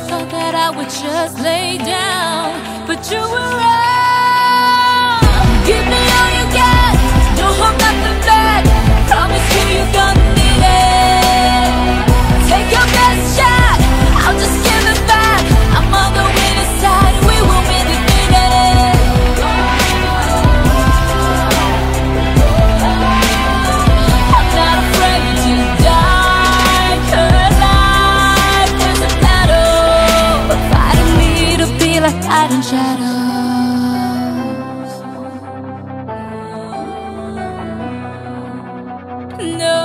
thought that I would just lay down, but you were wrong. Give me all you got, don't hold nothing back. Promise you you're gonna need it. Take your best shot, I'll just give it back. I'm on the winning side, we won't be defeated. I'm not afraid to die, 'cause life is a battle, fighting me to be like light and shadows. No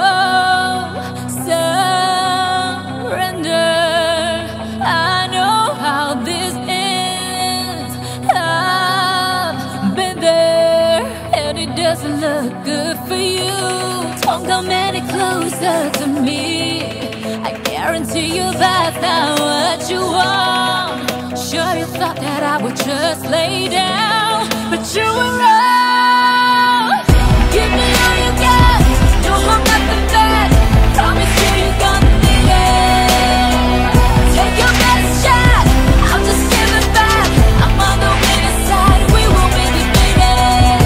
surrender. I know how this ends. I've been there, and it doesn't look good for you. Don't come any closer to me. I guarantee you that's not what you want. Sure, you thought that I would just lay down, but you were wrong. Give me all you got, don't hold nothing back. Promise you you're gonna need it. Take your best shot, I'll just give it back. I'm on the winning side, we won't be defeated.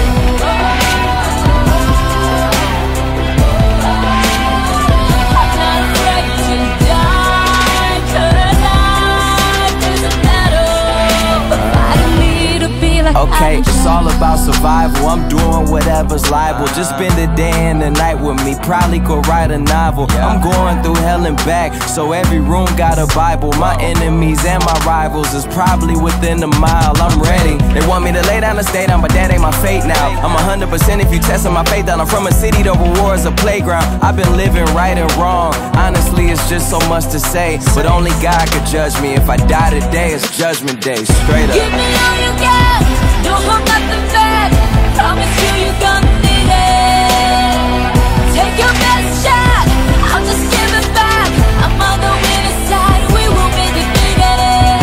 I'm not afraid to die, 'cause life is a battle, fighting me to be like Okay, it's all about survival. I'm doing whatever's liable. Just spend the day and the night with me. Probably could write a novel. I'm going through hell and back, so every room got a Bible. My enemies and my rivals is probably within a mile. I'm ready. They want me to lay down and stay down, but that ain't my fate now. I'm 100% if you testing my faith out. I'm from a city, the reward's a playground. I've been living right and wrong. Honestly, it's just so much to say, but only God could judge me. If I die today, it's judgment day. Straight up. Give me all you got, don't hold nothing back. Promise you you're gonna need it. Take your best shot, I'll just give it back. I'm on the winning side, we won't be defeated.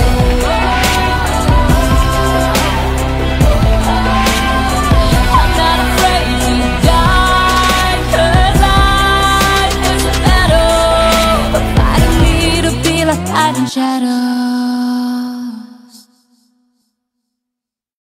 I'm not afraid to die, 'cause life is a battle, fighting me to be like light and shadow.